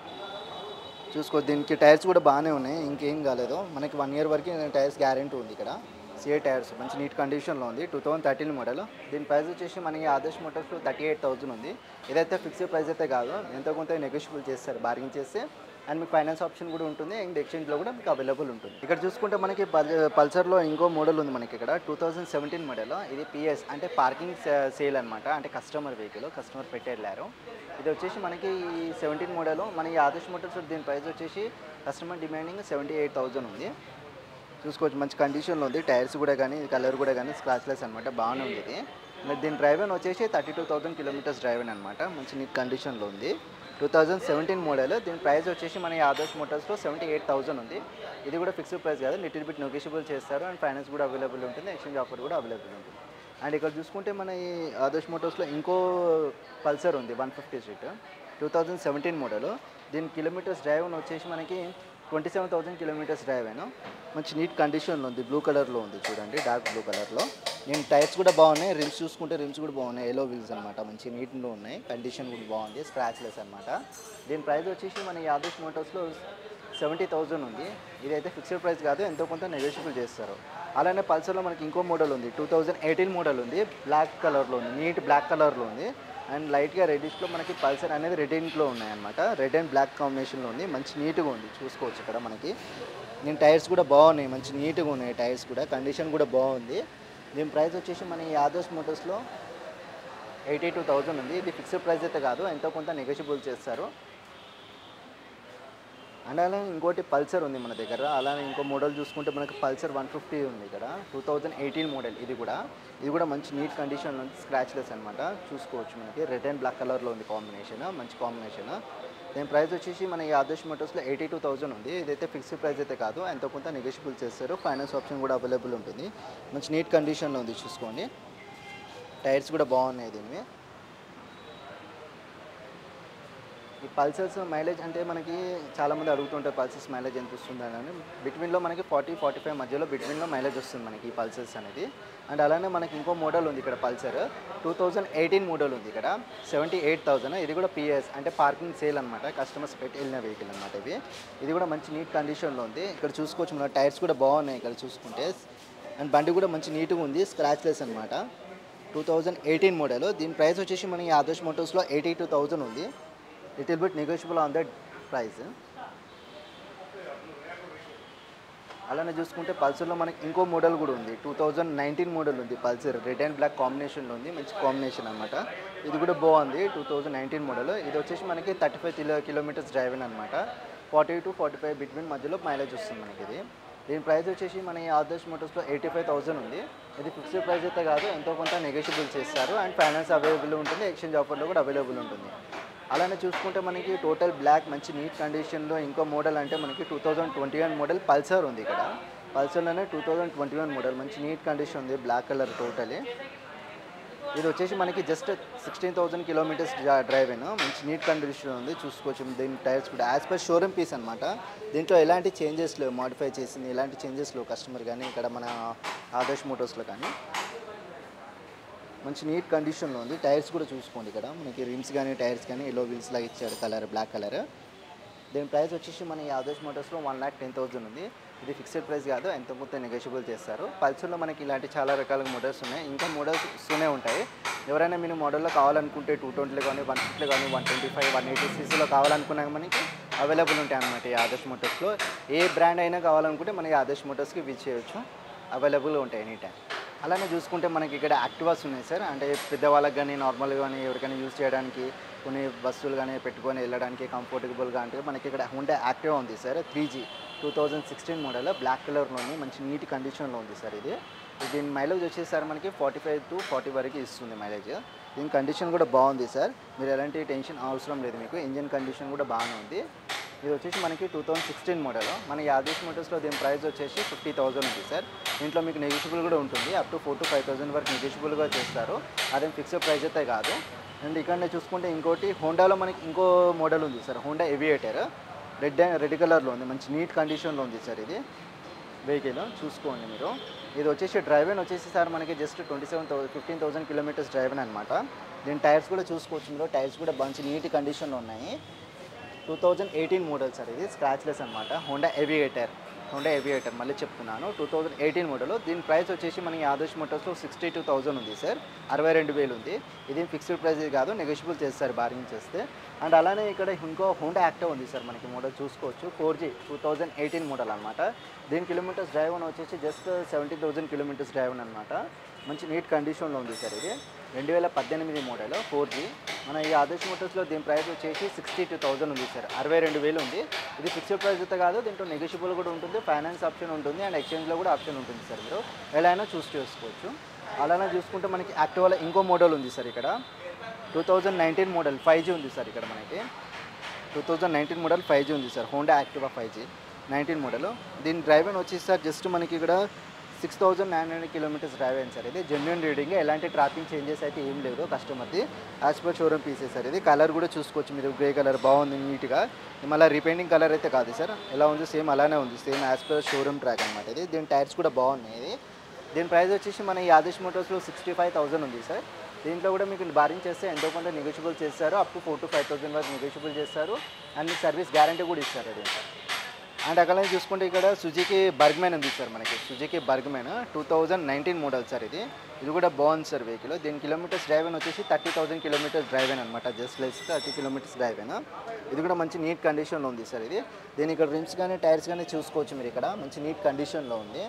చూసుకో, దీనికి టైర్స్ కూడా బాగానే ఉన్నాయి, ఇంకేం కాలేదు. మనకి వన్ ఇయర్ వరకు టైర్స్ గ్యారెంటీ ఉంది ఇక్కడ. సిఏ టైర్స్ మంచి నీట్ కండిషన్లో ఉంది. Two thousand thirteen model. దీని ప్రైస్ వచ్చేసి మనకి ఆదర్శ్ మోటార్స్లో థర్టీ ఎయిట్ థౌసండ్ ఉంది. ఇదైతే ఫిక్స్డ్ ప్రైస్ అయితే కాదు, ఎంతో కొంత నెగోషియబుల్ చేస్తారు బార్గింగ్ చేస్తే. అండ్ మీకు ఫైనాన్స్ ఆప్షన్ కూడా ఉంటుంది, అండ్ ఎక్స్చేంజ్లో కూడా మీకు అవైలబుల్ ఉంటుంది. ఇక్కడ చూసుకుంటే మనకి పల్సర్లో ఇంకో మోడల్ ఉంది మనకి ఇక్కడ, టూ థౌజండ్ సెవెంటీన్ మోడల్. ఇది పిఎస్ అంటే పార్కింగ్ సేల్ అనమాట, అంటే కస్టమర్ వెహికల్, కస్టమర్ పెట్టేళ్ళారు. ఇది వచ్చేసి మనకి సెవెంటీన్ మోడల్. మన ఈ ఆదర్శ్ మోటార్స్ దీని ప్రైస్ వచ్చేసి customer demanding seventy eight thousand ఉంది. చూసుకోవచ్చు, మంచి కండిషన్లో ఉంది. టైర్స్ కూడా కానీ కలర్ కూడా కానీ స్క్రాచ్లెస్ అనమాట, బాగానే ఉంది. ఇది మరి దీని డ్రైవెన్ వచ్చేసి thirty two thousand kilometres driven అనమాట, మంచి నీట్ కండిషన్లో ఉంది. Two thousand seventeen model. దీని ప్రైస్ వచ్చేసి మన ఈ ఆదర్శ్ మోటార్స్లో సెవెంటీ ఎయిట్ థౌసండ్ ఉంది. ఇది కూడా ఫిక్స్డ్ ప్రైస్ కాదు, లిటిల్ బిట్ నెగోషియబుల్ చేస్తారు, అండ్ ఫైనాన్స్ కూడా అవైలబుల్ ఉంటుంది, ఎక్స్చేంజ్ ఆఫర్ కూడా అవైలబుల్ ఉంటుంది. అండ్ ఇక్కడ చూసుకుంటే మన ఈ ఆదర్శ్ మోటార్స్లో ఇంకో పల్సర్ ఉంది, one fifty seat, two thousand seventeen model. దీని కిలోమీటర్స్ డ్రైవెన్ వచ్చేసి మనకి twenty seven thousand kilometres driven, మంచి నీట్ కండిషన్లో ఉంది. బ్లూ కలర్లో ఉంది చూడండి, డార్క్ బ్లూ కలర్లో. నేను టైర్స్ కూడా బాగున్నాయి, రిమ్స్ చూసుకుంటే రిమ్స్ కూడా బాగున్నాయి, ఎల్లో వీల్స్ అనమాట, మంచి నీట్లో ఉన్నాయి, కండిషన్ కూడా బాగుంది, స్క్రాచ్లెస్ అనమాట. దీని ప్రైస్ వచ్చేసి మన ఈ ఆదర్శ్ మోటార్స్లో సెవెంటీ థౌసండ్ ఉంది. ఇదైతే ఫిక్స్డ్ ప్రైస్ కాదు, ఎంతో కొంత నెగోషియబుల్ చేస్తారు. అలానే పల్సర్లో మనకి ఇంకో మోడల్ ఉంది, టూ థౌజండ్ ఎయిటీన్ మోడల్ ఉంది, బ్లాక్ కలర్లో ఉంది, నీట్ బ్లాక్ కలర్లో ఉంది. అండ్ లైట్గా రెడ్డిష్లో మనకి పల్సర్ అనేది రెడ్ ఇంట్లో ఉన్నాయన్నమాట, రెడ్ అండ్ బ్లాక్ కాంబినేషన్లో ఉంది, మంచి నీట్గా ఉంది. చూసుకోవచ్చు ఇక్కడ మనకి. నేను టైర్స్ కూడా బాగున్నాయి, మంచి నీట్గా ఉన్నాయి టైర్స్ కూడా, కండిషన్ కూడా బాగుంది. దీని ప్రైస్ వచ్చేసి మన ఈ ఆదర్శ్ మోటార్స్లో ఎయిటీ టూ థౌజండ్ ఉంది. ఇది ఫిక్స్డ్ ప్రైస్ అయితే కాదు, ఎంతో కొంత నెగోషియబుల్ చేస్తారు. అండ్ అలానే ఇంకోటి పల్సర్ ఉంది మన దగ్గర. అలానే ఇంకో మోడల్ చూసుకుంటే మనకి పల్సర్ వన్ ఫిఫ్టీ ఉంది ఇక్కడ, టూ థౌజండ్ ఎయిటీన్ మోడల్. ఇది కూడా ఇది కూడా మంచి నీట్ కండిషన్లో ఉంది, స్క్రాచ్లెస్ అనమాట. చూసుకోవచ్చు, మనకి రెడ్ అండ్ బ్లాక్ కలర్లో ఉంది కాంబినేషన్, మంచి కాంబినేషన్. దీని ప్రైస్ వచ్చేసి మన ఈ ఆదర్శ్ మోటార్స్లో ఎయిటీ టూ థౌసండ్ ఉంది. ఇదైతే ఫిక్స్డ్ ప్రైస్ అయితే కాదు, ఎంతో కొంత నెగోషియబుల్ చేస్తారు, ఫైనాన్స్ ఆప్షన్ కూడా అవైలబుల్ ఉంటుంది. మంచి నీట్ కండిషన్లో ఉంది, చూసుకోండి. టైర్స్ కూడా బాగున్నాయి దీనివి. ఈ పల్సర్స్ మైలేజ్ అంటే మనకి చాలామంది అడుగుతుంటారు పల్సర్స్ మైలేజ్ ఎంత వస్తుంది అని. బిట్వీన్లో మనకి ఫార్టీ ఫార్టీ ఫైవ్ మధ్యలో బిట్వీన్లో మైలేజ్ వస్తుంది మనకి ఈ పల్సర్స్ అనేది. అండ్ అలానే మనకి ఇంకో మోడల్ ఉంది ఇక్కడ Pulsar two thousand eighteen model ఉంది ఇక్కడ సెవెంటీ ఎయిట్ థౌసండ్. ఇది కూడా పిఎస్ అంటే పార్కింగ్ సేల్ అనమాట, కస్టమర్స్ పెట్టి వెళ్ళిన వెహికల్ అనమాట ఇది. ఇది కూడా మంచి నీట్ కండిషన్లో ఉంది. ఇక్కడ చూసుకోవచ్చు మన టైర్స్ కూడా బాగున్నాయి ఇక్కడ చూసుకుంటే. అండ్ బండి కూడా మంచి నీట్గా ఉంది, స్క్రాచ్లెస్ అనమాట. Two thousand eighteen model. దీని ప్రైస్ వచ్చేసి మనకి ఆదర్శ్ మోటార్స్లో ఎయిటీ టూ థౌజండ్ ఉంది. Little bit negotiable on that price. అలానే చూసుకుంటే పల్సర్లో మనకి ఇంకో మోడల్ కూడా ఉంది, టూ థౌజండ్ నైన్టీన్ మోడల్ ఉంది పల్సర్. రెడ్ అండ్ బ్లాక్ కాంబినేషన్లో ఉంది, మంచి కాంబినేషన్ అనమాట. ఇది కూడా బాగుంది, టూ థౌజండ్ నైన్టీన్ మోడల్. ఇది వచ్చేసి మనకి thirty five kilo kilometres drive అనమాట. Forty to forty five between మధ్యలో మైలేజ్ వస్తుంది మనకి ఇది. దీని ప్రైస్ వచ్చేసి మన ఈ ఆదర్శ్ మోటార్స్లో ఎయిటీ ఫైవ్ థౌసండ్ ఉంది. ఇది ఫిక్స్డ్ ప్రైస్ అయితే కాదు, ఎంతో కొంత నెగోషియబుల్ చేస్తారు. అండ్ ఫైనాన్స్ అవైలబుల్ ఉంటుంది, ఎక్స్చేంజ్ ఆఫర్లో కూడా అవైలబుల్ ఉంటుంది. అలానే చూసుకుంటే మనకి టోటల్ బ్లాక్ మంచి నీట్ కండిషన్లో ఇంకో మోడల్ అంటే మనకి two thousand twenty one model Pulsar ఉంది ఇక్కడ. పల్సర్లోనే two thousand twenty one model మంచి నీట్ కండిషన్ ఉంది, బ్లాక్ కలర్ టోటలీ. ఇది వచ్చేసి మనకి just sixteen thousand kilometres drive అయినా మంచి నీట్ కండిషన్ ఉంది, చూసుకోవచ్చు. దీని టైర్స్ కూడా యాజ్ పర్ షోరూమ్ పీస్ అనమాట. దీంట్లో ఎలాంటి చేంజెస్ లేవు, మాడిఫై చేసింది ఎలాంటి చేంజెస్ లేవు కస్టమర్ కానీ ఇక్కడ మన ఆదర్శ్ మోటార్స్లో కానీ. మంచి నీట్ కండిషన్లో ఉంది. టైర్స్ కూడా చూసుకోండి ఇక్కడ మనకి రిమ్స్ కానీ టైర్స్ కానీ ఎల్లో వీల్స్ లాగా ఇచ్చాడు, కలర్ బ్లాక్ కలర్. దీని ప్రైస్ వచ్చేసి మన ఈ ఆదర్శ్ మోటార్స్లో వన్ ల్యాక్ టెన్ థౌసండ్ ఉంది. ఇది ఫిక్స్డ్ ప్రైస్ కాదు, ఎంత కొంత నెగోషియబుల్ చేస్తారు. పల్సర్లో మనకి ఇలాంటి చాలా రకాల మోడల్స్ ఉన్నాయి, ఇంకా మోడల్స్ వస్తూనే ఉంటాయి. ఎవరైనా మీరు మోడల్లో కావాలనుకుంటే టూ ట్వంటీలో కానీ వన్ ఫిఫ్టీలో కానీ one twenty five one eighty సీసీలో కావాలనుకున్నా మనకి అవైలబుల్ ఉంటాయి అన్నమాట ఈ ఆదర్శ్ మోటార్స్లో. ఏ బ్రాండ్ అయినా కావాలనుకుంటే మనకి ఆదర్శ్ మోటార్స్కి విజిట్ చేయొచ్చు, అవైలబుల్ ఉంటాయి ఎనీ టైం. అలానే చూసుకుంటే మనకి ఇక్కడ యాక్టివాస్ ఉన్నాయి సార్, అంటే పెద్దవాళ్ళకి కానీ నార్మల్గా కానీ ఎవరికైనా యూజ్ చేయడానికి కొన్ని వస్తువులు కానీ పెట్టుకొని వెళ్ళడానికి కంఫర్టబుల్గా అంటే మనకి ఇక్కడ హుండా యాక్టివా ఉంది sir. Three G two thousand sixteen model black కలర్లో ఉంది, మంచి నీట్ కండిషన్లో ఉంది సార్ ఇది. దీని మైలేజ్ వచ్చేసరి మనకి ఫార్టీ ఫైవ్ టు ఫార్టీ వరకు ఇస్తుంది మైలేజ్. దీని కండిషన్ కూడా బాగుంది సార్, మీరు ఎలాంటి టెన్షన్ అవసరం లేదు మీకు. ఇంజిన్ కండిషన్ కూడా బాగానే ఉంది. ఇది వచ్చేసి మనకి టూ థౌజండ్ సిక్స్టీన్ మోడల్. మన ఆదర్శ్ మోటార్స్లో దీని ప్రైస్ వచ్చేసి ఫిఫ్టీ థౌసండ్ ఉంది సార్. దీంట్లో మీకు నెగిషియబుల్ కూడా ఉంటుంది, up to four to five thousand వరకు నెగిషియబుల్గా చేస్తారు, అదేం ఫిక్స్డ్ ప్రైస్ అయితే కాదు. అండ్ ఇక్కడ చూసుకుంటే ఇంకోటి హోండాలో మనకి ఇంకో మోడల్ ఉంది sir, Honda Aviator. Red red కలర్లో ఉంది, మంచి నీట్ కండిషన్లో ఉంది సార్ ఇది వెహికల్, చూసుకోండి మీరు. ఇది వచ్చేసి డ్రైవెన్ వచ్చేసి సార్ మనకి just twenty seven thousand fifteen thousand kilometres driven అనమాట. దీని టైర్స్ కూడా చూసుకోవచ్చు మీరు, టైర్స్ కూడా మంచి నీట్ కండిషన్లో ఉన్నాయి. Two thousand eighteen model sir ఇది, స్క్రాచ్లెస్ అనమాట. హోండా ఎవియేటర్ హోండా ఎవియేటర్ మళ్ళీ చెప్తున్నాను, టూ థౌజండ్ ఎయిటీన్ మోడల్. దీని ప్రైస్ వచ్చేసి మనకి ఆదర్శ్ మోటార్స్లో సిక్స్టీ టూ థౌసండ్ ఉంది సార్, అరవై రెండు వేలు ఉంది. ఇది ఫిక్స్డ్ ప్రైస్ కాదు, నెగోషియబుల్ చేస్తారు బార్గింగ్ చేస్తే. అండ్ అలానే ఇక్కడ ఇంకో హోండా యాక్టివ్ ఉంది సార్ మనకి మోడల్ చూసుకోవచ్చు, four G two thousand eighteen model అనమాట. దీని కిలోమీటర్స్ డ్రైవ్ అని వచ్చేసి just seventy thousand kilometres drive అనమాట. మంచి నీట్ కండిషన్లో ఉంది సార్ ఇది, రెండు వేల పద్దెనిమిది మోడల్ ఫోర్ జీ. మన ఈ ఆదర్శ్ మోటార్స్లో దీని ప్రైస్ వచ్చేసి సిక్స్టీ టూ థౌసండ్ ఉంది సార్, అరవై రెండు వేలు ఉంది. ఇది ఫిక్స్డ్ ప్రైస్ అయితే కాదు, దీంట్లో నెగోషియబుల్ కూడా ఉంటుంది, ఫైనాన్స్ ఆప్షన్ ఉంటుంది, అండ్ ఎక్స్చేంజ్లో కూడా ఆప్షన్ ఉంటుంది సార్, మీరు ఎలా అయినా చూస్ చేసుకోవచ్చు. అలానే చూసుకుంటే మనకి యాక్టివాలో ఇంకో మోడల్ ఉంది సార్ ఇక్కడ, two thousand nineteen model five G ఉంది సార్ ఇక్కడ మనకి. Two thousand nineteen model five G ఉంది sir, Honda Activa five G nineteen model. దీని డ్రైవ్ అని వచ్చేసి సార్ జస్ట్ మనకి ఇక్కడ six thousand nine hundred kilometres drive అయింది సార్. ఇది జెన్యున్ రీడింగ్, ఎలాంటి ట్రాఫిక్ చేంజెస్ అయితే ఏం లేదు కస్టమర్ది, as per showroom pieces sir. ఇది కలర్ కూడా చూసుకోవచ్చు మీరు, గ్రే కలర్ బాగుంది నీట్గా, మళ్ళీ రీపెయింటింగ్ కలర్ అయితే కాదు సార్, ఎలా ఉంది సేమ్ అలానే ఉంది, same as per showroom track అనమాట ఇది. దీని టైర్స్ కూడా బాగున్నాయి. ఇది దీని ప్రైస్ వచ్చేసి మన ఈ ఆదర్శ్ మోటార్స్లో సిక్స్టీ ఫైవ్ థౌసండ్ ఉంది సార్. దీంట్లో కూడా మీకు బారింగ్ చేస్తే ఎంతో కొంత నెగోషియబుల్ చేస్తారు, up to four to five thousand వరకు నెగోషియబుల్ చేస్తారు, అండ్ మీకు సర్వీస్ గ్యారంటీ కూడా ఇస్తారు దీంట్లో. అండ్ అక్కడ చూసుకుంటే ఇక్కడ సుజుకి బర్గ్మెన్ ఉంది సార్ మనకి, Suzuki Burgman two thousand nineteen model sir ఇది. ఇది కూడా బాగుంది సార్ వెహికల్. దీని కిలోమీటర్స్ డ్రైవ్ అని వచ్చేసి థర్టీ థౌసండ్ కిలోమీటర్స్ డ్రైవ్ అని అనమాట, just less thirty kilometres drive అయినా. ఇది కూడా మంచి నీట్ కండిషన్లో ఉంది సార్ ఇది. దీని ఇక్కడ రిమ్స్ కానీ టైర్స్ కానీ చూసుకోవచ్చు మీరు, ఇక్కడ మంచి నీట్ కండిషన్లో ఉంది.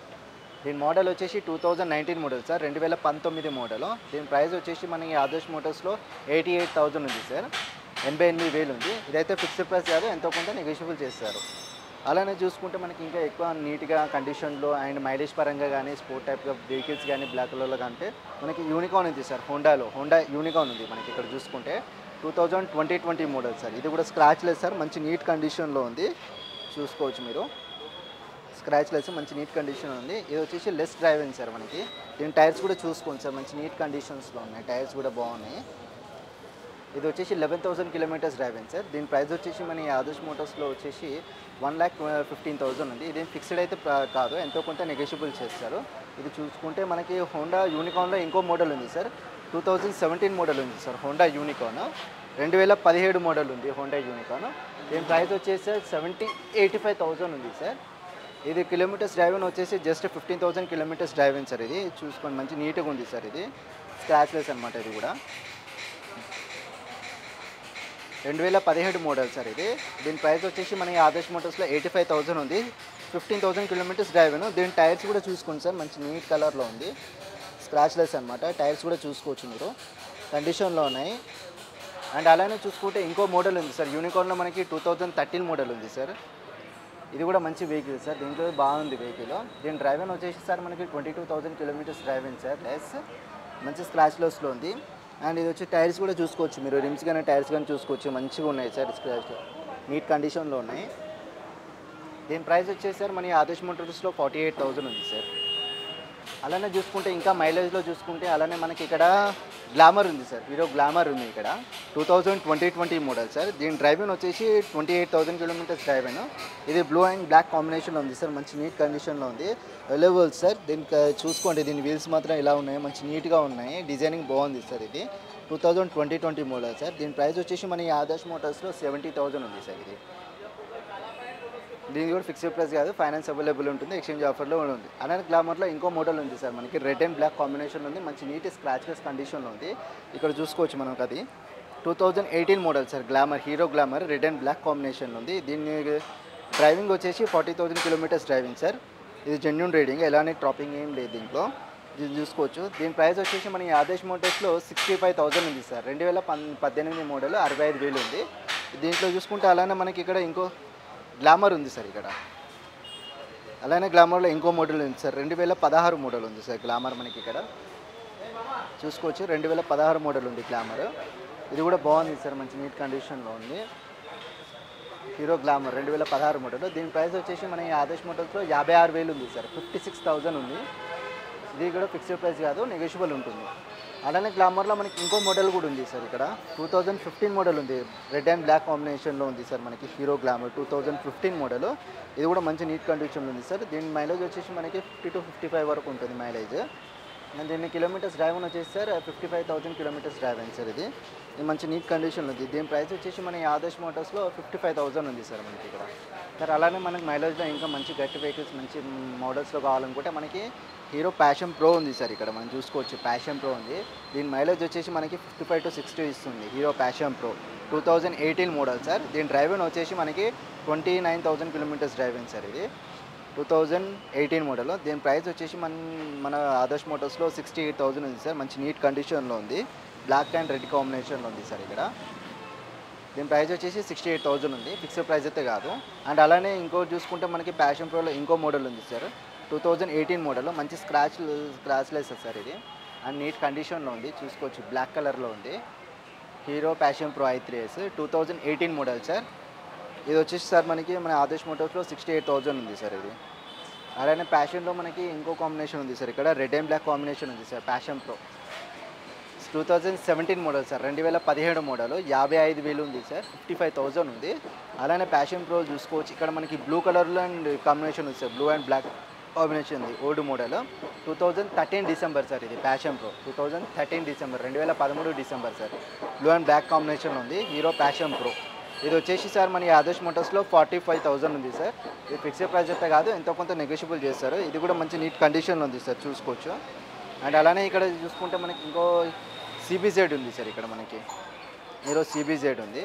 దీని మోడల్ వచ్చేసి two thousand nineteen model sir, రెండు వేల పంతొమ్మిది మోడల్. దీని ప్రైస్ వచ్చేసి మనకి ఆదర్శ్ మోటార్స్లో ఎయిటీ ఎయిట్ థౌసండ్ ఉంది సార్, ఎనభై ఎనిమిది వేలు ఉంది. ఇదైతే ఫిక్స్డ్ ప్రైస్ కాదు, ఎంతో కొంత నెగోషియబుల్ చేస్తారు. అలానే చూసుకుంటే మనకి ఇంకా ఎక్కువ నీట్గా కండిషన్లో అండ్ మైలేజ్ పరంగా కానీ స్పోర్ట్ టైప్గా వెహికల్స్ కానీ బ్లాక్ కలర్లో కంటే మనకి యూనికాన్ ఉంది సార్, హోండాలో హోండా యూనికాన్ ఉంది మనకి ఇక్కడ చూసుకుంటే. Two thousand twenty twenty model sir, ఇది కూడా స్క్రాచ్ లెస్ సార్, మంచి నీట్ కండిషన్లో ఉంది, చూసుకోవచ్చు మీరు. స్క్రాచ్ లెస్ మంచి నీట్ కండిషన్ ఉంది. ఇది వచ్చేసి లెస్ డ్రైవింగ్ సార్ మనకి. దీని టైర్స్ కూడా చూసుకోండి సార్, మంచి నీట్ కండిషన్స్లో ఉన్నాయి, టైర్స్ కూడా బాగున్నాయి. ఇది వచ్చేసి లెవెన్ థౌసండ్ కిలోమీటర్స్ డ్రైవ్ అయింది సార్. దీని ప్రైస్ వచ్చేసి మన ఈ ఆదర్శ్ మోటార్స్లో వచ్చేసి వన్ ల్యాక్ ఫిఫ్టీన్ థౌసండ్ ఉంది. ఇదేం ఫిక్స్డ్ అయితే ప్ర- కాదు, ఎంతో కొంత నెగోషియబుల్ చేస్తారు. ఇది చూసుకుంటే మనకి హోండా యూనికార్న్లో ఇంకో మోడల్ ఉంది sir. Two thousand seventeen model ఉంది సార్ హోండా యూనికార్న్. రెండు వేల పదిహేడు మోడల్ ఉంది హోండా యూనికార్న్. దీని ప్రైస్ వచ్చేసి sir seventy eighty five thousand ఉంది సార్. ఇది కిలోమీటర్స్ డ్రైవ్ వచ్చేసి just fifteen thousand kilometres drive అయింది సార్. ఇది చూసుకోండి, మంచి నీట్గా ఉంది సార్. ఇది స్క్రాచ్లెస్ అనమాట. ఇది కూడా రెండు వేల పదిహేడు మోడల్ సార్ ఇది. దీని ప్రైస్ వచ్చేసి మనకి ఆదర్శ్ మోటార్స్లో ఎయిటీ ఫైవ్ థౌసండ్ ఉంది. ఫిఫ్టీన్ థౌసండ్ కిలోమీటర్స్ డ్రైవ్ అను. దీని టైర్స్ కూడా చూసుకోండి సార్, మంచి నీట్ కలర్లో ఉంది, స్క్రాచ్లెస్ అనమాట. టైర్స్ కూడా చూసుకోవచ్చు మీరు, కండిషన్లో ఉన్నాయి. అండ్ అలానే చూసుకుంటే ఇంకో మోడల్ ఉంది సార్ యూనికార్న్లో మనకి టూ థౌజండ్ థర్టీన్ మోడల్ ఉంది సార్. ఇది కూడా మంచి వెహికల్ సార్, దీంట్లో బాగుంది వెహికల్. దీని డ్రైవ్ అని వచ్చేసి సార్ మనకి twenty two thousand kilometres drive అయింది సార్. లెస్ మంచి స్క్రాచ్లెస్లో ఉంది. అండ్ ఇది వచ్చి టైర్స్ కూడా చూసుకోవచ్చు మీరు, రిమ్స్ కానీ టైర్స్ కానీ చూసుకోవచ్చు, మంచిగా ఉన్నాయి సార్, స్క్రాచ్ నీట్ కండిషన్లో ఉన్నాయి. దీని ప్రైస్ వచ్చేసి సార్ మన ఆదర్శ్ మోటార్స్లో ఫార్టీ ఎయిట్ థౌసండ్ ఉంది సార్. అలానే చూసుకుంటే ఇంకా మైలేజ్లో చూసుకుంటే అలానే మనకి ఇక్కడ గ్లామర్ ఉంది సార్, హీరో గ్లామర్ ఉంది ఇక్కడ two thousand twenty twenty model sir. దీని డ్రైవింగ్ వచ్చేసి twenty eight thousand kilometres driving. ఇది బ్లూ అండ్ బ్లాక్ కాంబినేషన్లో ఉంది సార్, మంచి నీట్ కండిషన్లో ఉంది, అవైలబుల్ సార్. దీనికి చూసుకోండి, దీని వీల్స్ మాత్రం ఇలా ఉన్నాయి, మంచి నీట్గా ఉన్నాయి, డిజైనింగ్ బాగుంది సార్. ఇది two thousand twenty twenty model sir. దీని ప్రైస్ వచ్చేసి మన ఆదర్శ్ మోటార్స్లో సెవెంటీ థౌసండ్ ఉంది సార్. ఇది దీనికి కూడా ఫిక్స్డ్ ప్రైస్ కాదు, ఫైనాన్స్ అవైలబుల్ ఉంటుంది, ఎక్స్చేంజ్ ఆఫర్లో ఉంది. అలానే గ్లామర్లో ఇంకో మోడల్ ఉంది సార్ మనకి, రెడ్ అండ్ బ్లాక్ కాంబినేషన్ ఉంది, మంచి నీట్ స్క్రాచ్లెస్ కండిషన్లో ఉంది. ఇక్కడ చూసుకోవచ్చు మనకు, అది two thousand eighteen model sir Glamour, Hero Glamour red and black కాంబినేషన్లో ఉంది. దీన్ని డ్రైవింగ్ వచ్చేసి forty thousand kilometres driving sir. ఇది జెన్యూన్ రీడింగ్, ఎలానే ట్రాపింగ్ ఏం లేదు దీంట్లో, ఇది చూసుకోవచ్చు. దీని ప్రైస్ వచ్చేసి మన ఆదర్శ్ మోటార్స్లో సిక్స్టీ ఫైవ్ థౌసండ్ ఉంది సార్. రెండు వేల పన్ పద్దెనిమిది మోడల్ అరవై ఐదు వేలు ఉంది. దీంట్లో చూసుకుంటే అలానే మనకి ఇక్కడ ఇంకో గ్లామర్ ఉంది సార్ ఇక్కడ. అలానే గ్లామర్లో ఇంకో మోడల్ ఉంది సార్, రెండు వేల పదహారు మోడల్ ఉంది సార్ గ్లామర్ మనకి ఇక్కడ చూసుకోవచ్చు. రెండు వేల పదహారు మోడల్ ఉంది గ్లామర్. ఇది కూడా బాగుంది సార్, మంచి నీట్ కండిషన్లో ఉంది, హీరో గ్లామర్ రెండు వేల పదహారు మోడల్. దీని ప్రైస్ వచ్చేసి మన ఆదర్శ్ మోటార్స్లో యాభై ఆరు వేలు ఉంది సార్, ఫిఫ్టీ సిక్స్ థౌజండ్ ఉంది. ఇది కూడా ఫిక్స్డ్ ప్రైస్ కాదు, నెగోషియబుల్ ఉంటుంది. అలానే గ్లామర్లో మనకి ఇంకో మోడల్ కూడా ఉంది సార్ ఇక్కడ, టూ థౌజండ్ ఫిఫ్టీన్ మోడల్ ఉంది, రెడ్ అండ్ బ్లాక్ కాంబినేషన్లో ఉంది సార్ మనకి Hero Glamour two thousand fifteen model. ఇది కూడా మంచి నీట్ కండిషన్లో ఉంది సార్. దీని మైలేజ్ వచ్చేసి మనకి ఫిఫ్టీ టు ఫిఫ్టీ ఫైవ్ వరకు ఉంటుంది మైలేజ్. అండ్ దీన్ని కిలోమీటర్స్ డ్రైవ్ అని వచ్చేసి sir fifty five thousand kilometres drive అయింది సార్. ఇది ఇది మంచి నీట్ కండిషన్లో ఉంది. దీని ప్రైస్ వచ్చేసి మన ఆదర్శ్ మోటార్స్లో ఫిఫ్టీ ఫైవ్ థౌసండ్ ఉంది సార్ మనకి ఇక్కడ. సార్ అలానే మనకి మైలేజ్లో ఇంకా మంచి గట్టి వెహికల్స్ మంచి మోడల్స్లో కావాలనుకుంటే మనకి హీరో ప్యాషన్ ప్రో ఉంది సార్ ఇక్కడ మనం చూసుకోవచ్చు, ప్యాషన్ ప్రో ఉంది. దీని మైలేజ్ వచ్చేసి మనకి ఫిఫ్టీ ఫైవ్ టు సిక్స్టీ ఇస్తుంది, Hero Passion Pro two thousand eighteen model sir. దీని డ్రైవింగ్ వచ్చేసి మనకి twenty nine thousand kilometres driving sir. ఇది టూ థౌజండ్ ఎయిటీన్ మోడల్. దీని ప్రైస్ వచ్చేసి మన మన ఆదర్శ్ మోటార్స్లో సిక్స్టీ ఎయిట్ థౌసండ్ ఉంది సార్, మంచి నీట్ కండిషన్లో ఉంది, బ్లాక్ అండ్ రెడ్ కాంబినేషన్లో ఉంది సార్ ఇక్కడ. దీని ప్రైస్ వచ్చేసి సిక్స్టీ ఎయిట్ థౌసండ్ ఉంది, ఫిక్స్డ్ ప్రైస్ అయితే కాదు. అండ్ అలానే ఇంకోటి చూసుకుంటే మనకి ప్యాషన్ ప్రోలో ఇంకో మోడల్ ఉంది sir, two thousand eighteen model, మంచి స్క్రాచ్ స్క్రాచ్లెస్ సార్ ఇది, అండ్ నీట్ కండిషన్లో ఉంది చూసుకోవచ్చు, బ్లాక్ కలర్లో ఉంది, Hero Passion Pro I three S two thousand eighteen model sir. ఇది వచ్చేసి సార్ మనకి మన ఆదర్శ్ మోటార్స్లో సిక్స్టీ ఎయిట్ థౌసండ్ ఉంది సార్ ఇది. అలానే ప్యాషన్లో మనకి ఇంకో కాంబినేషన్ ఉంది సార్ ఇక్కడ, రెడ్ అండ్ బ్లాక్ కాంబినేషన్ ఉంది sir Passion Pro two thousand seventeen model sir, రెండు వేల పదిహేడు మోడల్, యాభై ఐదు వేలు ఉంది సార్, ఫిఫ్టీ ఫైవ్ థౌసండ్ ఉంది. అలానే ప్యాషన్ ప్రో చూసుకోవచ్చు, ఇక్కడ మనకి బ్లూ కలర్లో అండ్ కాంబినేషన్ ఉంది sir, blue and black combination ఉంది, old model, two thousand thirteen December sir ఇది Passion Pro, two thousand thirteen December రెండు వేల పదమూడు December sir, blue and black combination ఉంది, హీరో ప్యాషన్ ప్రో. ఇది వచ్చేసి సార్ మన ఆదర్శ్ మోటార్స్లో ఫార్టీ ఫైవ్ థౌసండ్ ఉంది సార్. ఇది ఫిక్స్డ్ ప్రైస్ అయితే కాదు, ఎంతో కొంత నెగోషియబుల్ చేస్తారు. ఇది కూడా మంచి నీట్ కండిషన్లో ఉంది సార్ చూసుకోవచ్చు. అండ్ అలానే ఇక్కడ చూసుకుంటే మనకి ఇంకో సిబిజెడ్ ఉంది సార్ ఇక్కడ మనకి, హీరో సిబిజెడ్ ఉంది,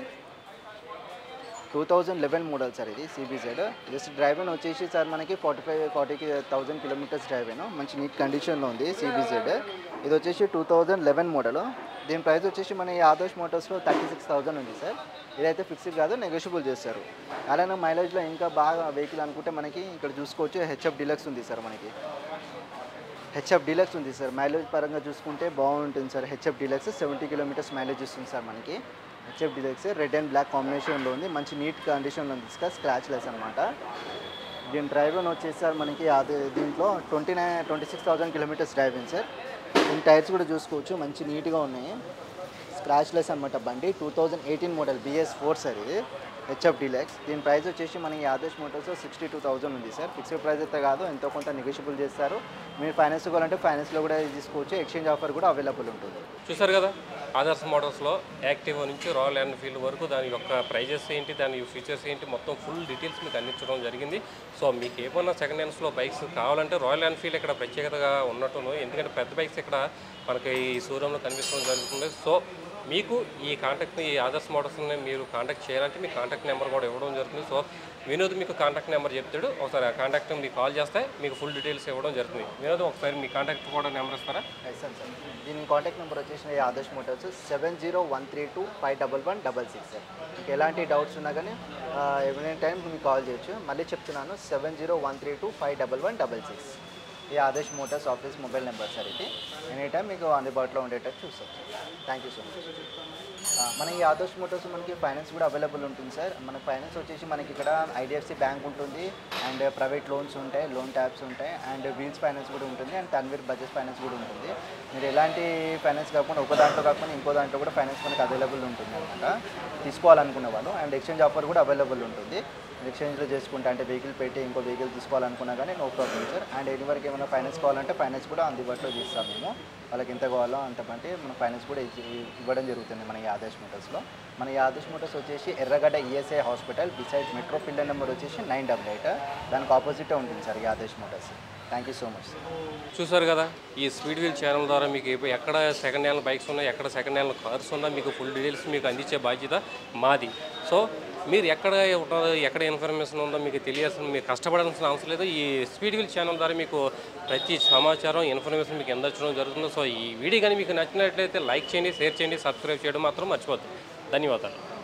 two thousand eleven model sir ఇది సిబిజెడ్. జస్ట్ డ్రైవెన్ వచ్చేసి సార్ మనకి forty five forty thousand kilometres driven, మంచి నీట్ కండిషన్లో ఉంది సిబిజెడ్. ఇది వచ్చేసి టూ థౌజండ్ లెవెన్ మోడల్. దీని ప్రైస్ వచ్చేసి మన ఆదర్శ్ మోటార్స్లో థర్టీ సిక్స్ థౌసండ్ ఉంది సార్. ఇదైతే ఫిక్స్డ్ కాదు, నెగోషియబుల్ చేస్తారు. అలానే మైలేజ్లో ఇంకా బాగా వెహికల్ అనుకుంటే మనకి ఇక్కడ చూసుకోవచ్చు, హెచ్ఎఫ్ డీలక్స్ ఉంది సార్ మనకి, హెచ్ఎఫ్ డీలక్స్ ఉంది సార్. మైలేజ్ పరంగా చూసుకుంటే బాగుంటుంది sir. HF Deluxe seventy kilometres mileage ఇస్తుంది సార్ మనకి. HF Deluxe red and black కాంబినేషన్లో ఉంది, మంచి నీట్ కండిషన్లో ఉంది సార్, స్క్రాచ్ లెస్ అనమాట. దీని డ్రైవర్ వచ్చేసి సార్ మనకి అది దీంట్లో twenty nine twenty six thousand kilometres driving sir. దీని టైర్స్ కూడా చూసుకోవచ్చు, మంచి నీట్గా ఉన్నాయి, స్క్రాచ్లెస్ అనమాట బండి. Two thousand eighteen model BS four sir ఇది, హెచ్ఎఫ్ డీలక్స్. దీని ప్రైస్ వచ్చేసి మనకి Adesh motors sixty two thousand ఉంది సార్. ఫిక్స్డ్ ప్రైస్ అయితే కాదు, ఎంతో కొంత నెగోషియబుల్ చేస్తారు. మీరు ఫైనాన్స్ కావాలంటే ఫైనాన్స్లో కూడా తీసుకోవచ్చు. ఎక్స్చేంజ్ ఆఫర్ కూడా అవైలబుల్ ఉంటుంది. చూసారు కదా, ఆదర్శ్ మోటార్స్లో యాక్టివా నుంచి రాయల్ ఎన్ఫీల్డ్ వరకు దాని యొక్క ప్రైజెస్ ఏంటి, దాని ఫీచర్స్ ఏంటి, మొత్తం ఫుల్ డీటెయిల్స్ మీకు అందించడం జరిగింది. సో మీకు ఏమన్నా సెకండ్ హ్యాండ్స్లో బైక్స్ కావాలంటే రాయల్ ఎన్ఫీల్డ్ ఇక్కడ ప్రత్యేకతగా ఉన్నట్టును, ఎందుకంటే పెద్ద బైక్స్ ఇక్కడ మనకి ఈ షోరూంలో కనిపించడం జరుగుతుంది. సో మీకు ఈ కాంటాక్ట్ని, ఈ ఆదర్శ్ మోటార్స్ని మీరు కాంటాక్ట్ చేయాలంటే మీ కాంటాక్ట్ నెంబర్ కూడా ఇవ్వడం జరుగుతుంది. సో వినోద్ మీకు కాంటాక్ట్ నెంబర్ చెప్తాడు, ఒకసారి ఆ కాంటాక్ట్ మీకు కాల్ చేస్తే మీకు ఫుల్ డీటెయిల్స్ ఇవ్వడం జరుగుతుంది. వినోద్ ఒకసారి మీ కాంటాక్ట్ కూడా నెంబర్ ఇస్తారా? సార్ సార్ దీని కాంటాక్ట్ నెంబర్ వచ్చేసి Adarsh motors seven zero one three two five double one double six sir. మీకు ఎలాంటి డౌట్స్ ఉన్నా కానీ ఎవ్రీ టైం మీకు కాల్ చేయొచ్చు. మళ్ళీ చెప్తున్నాను, seven zero one three two five double one double six ఈ Adarsh motors office mobile number sir. ఇది ఎనీ టైం మీకు అందుబాటులో ఉండేటట్టు చూస్తాం sir. Thank you so much. మన ఈ ఆదర్శ్ మోటార్స్ మనకి ఫైనాన్స్ కూడా అవైలబుల్ ఉంటుంది సార్. మన ఫైనాన్స్ వచ్చేసి మనకి ఇక్కడ ఐడిఎఫ్సి బ్యాంక్ ఉంటుంది, అండ్ ప్రైవేట్ లోన్స్ ఉంటాయి, లోన్ ట్యాబ్స్ ఉంటాయి, అండ్ వీల్స్ ఫైనాన్స్ కూడా ఉంటుంది, అండ్ తన్వీర్ బజాజ్ ఫైనాన్స్ కూడా ఉంటుంది. మీరు ఎలాంటి ఫైనాన్స్ కాకుండా ఒక దాంట్లో కాకుండా ఇంకో దాంట్లో కూడా ఫైనాన్స్ మనకి అవైలబుల్ ఉంటుంది అనమాట తీసుకోవాలనుకున్న వాళ్ళు. అండ్ ఎక్స్చేంజ్ ఆఫర్ కూడా అవైలబుల్ ఉంటుంది. ఎక్స్చేంజ్లో చేసుకుంటే అంటే వెహికల్ పెట్టి ఇంకో వెహికల్ తీసుకోవాలనుకున్నా కానీ నో ప్రాబ్లం సార్. అండ్ ఎన్ని వరకు ఏమైనా ఫైనాన్స్ కావాలంటే ఫైనాన్స్ కూడా అందుబాటులో చేస్తాం మేము. వాళ్ళకి ఎంత కావాలో అంత అంటే మన ఫైనాన్స్ కూడా ఇవ్వడం జరుగుతుంది మన ఈ ఆదర్శ్ మోటార్స్లో. మన ఈ ఆదర్శ్ మోటార్స్ వచ్చేసి Erragadda ESI hospital beside metro pillar number వచ్చేసి నైన్ డబల్ ఎయిట్, దానికి ఆపోజిటే ఉంటుంది సార్ ఈ Adarsh motors. Thank you so much sir. చూసారు కదా, ఈ స్పీడ్ వీల్ ఛానల్ ద్వారా మీకు ఎక్కడ సెకండ్ హ్యాండ్ బైక్స్ ఉన్నాయి, ఎక్కడ సెకండ్ హ్యాండ్ కార్స్ ఉన్నాయి, మీకు ఫుల్ డీటెయిల్స్ మీకు అందించే బాధ్యత మాది. సో మీరు ఎక్కడ ఉంటారో, ఎక్కడ ఇన్ఫర్మేషన్ ఉందో మీకు తెలియాల్సిన, మీరు కష్టపడాల్సిన అవసరం లేదు. ఈ స్పీడ్ వీల్ ఛానల్ ద్వారా మీకు ప్రతి సమాచారం, ఇన్ఫర్మేషన్ మీకు అందించడం జరుగుతుంది. సో ఈ వీడియో కానీ మీకు నచ్చినట్లయితే లైక్ చేయండి, షేర్ చేయండి, సబ్స్క్రైబ్ చేయడం మాత్రం మర్చిపోద్దు. ధన్యవాదాలు.